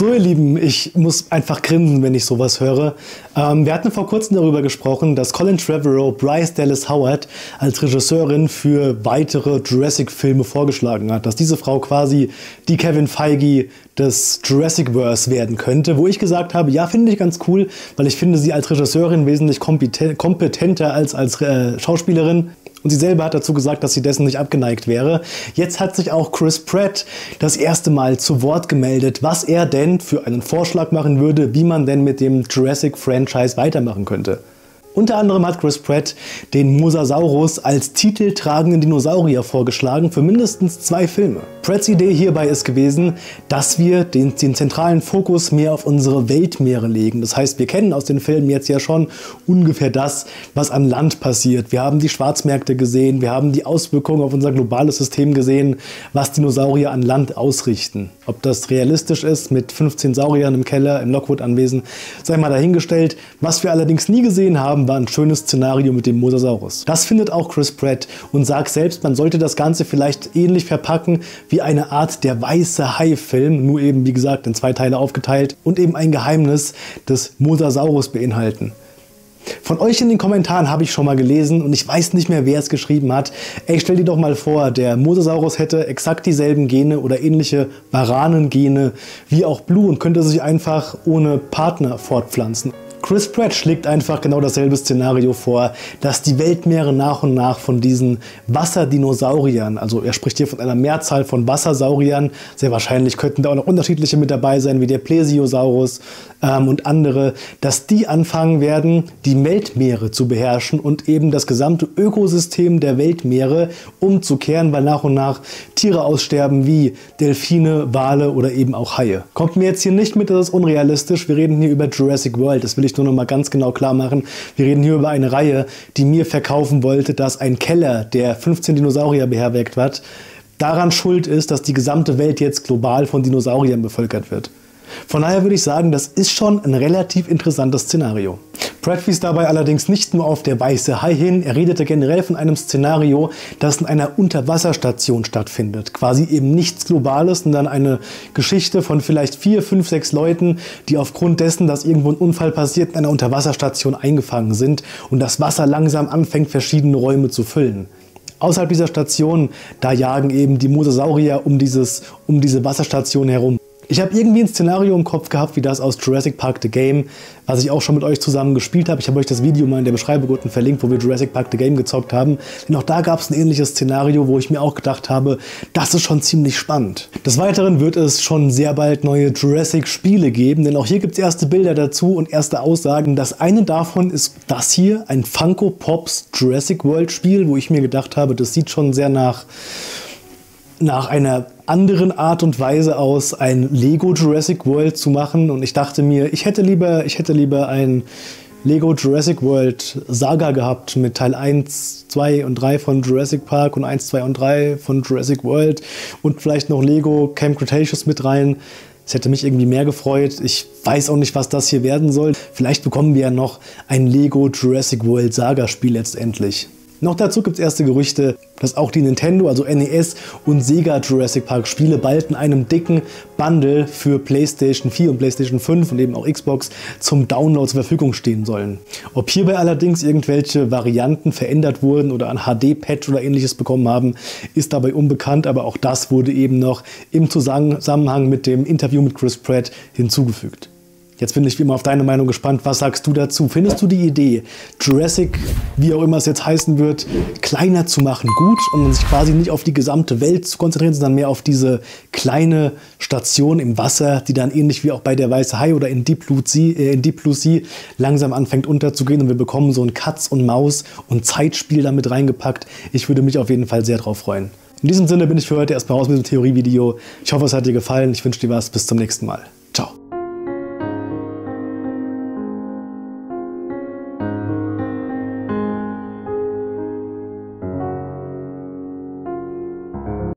So ihr Lieben, ich muss einfach grinsen, wenn ich sowas höre. Wir hatten vor kurzem darüber gesprochen, dass Colin Trevorrow Bryce Dallas Howard als Regisseurin für weitere Jurassic-Filme vorgeschlagen hat. Dass diese Frau quasi die Kevin Feige des Jurassic-Verse werden könnte. Wo ich gesagt habe, ja, finde ich ganz cool, weil ich finde sie als Regisseurin wesentlich kompetenter als Schauspielerin. Und sie selber hat dazu gesagt, dass sie dessen nicht abgeneigt wäre. Jetzt hat sich auch Chris Pratt das erste Mal zu Wort gemeldet, was er denn für einen Vorschlag machen würde, wie man denn mit dem Jurassic-Franchise weitermachen könnte. Unter anderem hat Chris Pratt den Mosasaurus als titeltragenden Dinosaurier vorgeschlagen für mindestens 2 Filme. Pratts Idee hierbei ist gewesen, dass wir den zentralen Fokus mehr auf unsere Weltmeere legen. Das heißt, wir kennen aus den Filmen jetzt ja schon ungefähr das, was an Land passiert. Wir haben die Schwarzmärkte gesehen, wir haben die Auswirkungen auf unser globales System gesehen, was Dinosaurier an Land ausrichten. Ob das realistisch ist mit 15 Sauriern im Keller, im Lockwood-Anwesen, sei mal dahingestellt. Was wir allerdings nie gesehen haben, war ein schönes Szenario mit dem Mosasaurus. Das findet auch Chris Pratt und sagt selbst, man sollte das Ganze vielleicht ähnlich verpacken wie eine Art der weiße Hai-Film, nur eben wie gesagt in 2 Teile aufgeteilt und eben ein Geheimnis des Mosasaurus beinhalten. Von euch in den Kommentaren habe ich schon mal gelesen und ich weiß nicht mehr, wer es geschrieben hat. Ey, stell dir doch mal vor, der Mosasaurus hätte exakt dieselben Gene oder ähnliche Varanengene wie auch Blue und könnte sich einfach ohne Partner fortpflanzen. Chris Pratt schlägt einfach genau dasselbe Szenario vor, dass die Weltmeere nach und nach von diesen Wasserdinosauriern, also er spricht hier von einer Mehrzahl von Wassersauriern, sehr wahrscheinlich könnten da auch noch unterschiedliche mit dabei sein, wie der Plesiosaurus und andere, dass die anfangen werden, die Weltmeere zu beherrschen und eben das gesamte Ökosystem der Weltmeere umzukehren, weil nach und nach Tiere aussterben wie Delfine, Wale oder eben auch Haie. Kommt mir jetzt hier nicht mit, das ist unrealistisch, wir reden hier über Jurassic World, das will ich nur noch mal ganz genau klar machen. Wir reden hier über eine Reihe, die mir verkaufen wollte, dass ein Keller, der 15 Dinosaurier beherbergt hat, daran schuld ist, dass die gesamte Welt jetzt global von Dinosauriern bevölkert wird. Von daher würde ich sagen, das ist schon ein relativ interessantes Szenario. Pratt wies dabei allerdings nicht nur auf der weiße Hai hin, er redete generell von einem Szenario, das in einer Unterwasserstation stattfindet. Quasi eben nichts Globales, sondern eine Geschichte von vielleicht 4, 5, 6 Leuten, die aufgrund dessen, dass irgendwo ein Unfall passiert, in einer Unterwasserstation eingefangen sind und das Wasser langsam anfängt, verschiedene Räume zu füllen. Außerhalb dieser Station, da jagen eben die Mosasaurier um diese Wasserstation herum. Ich habe irgendwie ein Szenario im Kopf gehabt, wie das aus Jurassic Park The Game, was ich auch schon mit euch zusammen gespielt habe. Ich habe euch das Video mal in der Beschreibung unten verlinkt, wo wir Jurassic Park The Game gezockt haben. Denn auch da gab es ein ähnliches Szenario, wo ich mir auch gedacht habe, das ist schon ziemlich spannend. Des Weiteren wird es schon sehr bald neue Jurassic-Spiele geben, denn auch hier gibt es erste Bilder dazu und erste Aussagen. Das eine davon ist das hier, ein Funko Pops Jurassic World Spiel, wo ich mir gedacht habe, das sieht schon sehr nach einer anderen Art und Weise aus, ein Lego Jurassic World zu machen. Und ich dachte mir, ich hätte lieber ein Lego Jurassic World Saga gehabt mit Teil 1, 2 und 3 von Jurassic Park und 1, 2 und 3 von Jurassic World und vielleicht noch Lego Camp Cretaceous mit rein. Das hätte mich irgendwie mehr gefreut. Ich weiß auch nicht, was das hier werden soll. Vielleicht bekommen wir ja noch ein Lego Jurassic World Saga Spiel letztendlich. Noch dazu gibt es erste Gerüchte, dass auch die Nintendo, also NES und Sega Jurassic Park Spiele bald in einem dicken Bundle für PlayStation 4 und PlayStation 5 und eben auch Xbox zum Download zur Verfügung stehen sollen. Ob hierbei allerdings irgendwelche Varianten verändert wurden oder ein HD-Patch oder ähnliches bekommen haben, ist dabei unbekannt, aber auch das wurde eben noch im Zusammenhang mit dem Interview mit Chris Pratt hinzugefügt. Jetzt bin ich wie immer auf deine Meinung gespannt. Was sagst du dazu? Findest du die Idee, Jurassic, wie auch immer es jetzt heißen wird, kleiner zu machen, gut und sich quasi nicht auf die gesamte Welt zu konzentrieren, sondern mehr auf diese kleine Station im Wasser, die dann ähnlich wie auch bei der Weiße Hai oder in Deep Blue Sea langsam anfängt unterzugehen und wir bekommen so ein Katz und Maus und Zeitspiel damit reingepackt. Ich würde mich auf jeden Fall sehr drauf freuen. In diesem Sinne bin ich für heute erstmal raus mit dem Theorievideo. Ich hoffe, es hat dir gefallen. Ich wünsche dir was. Bis zum nächsten Mal.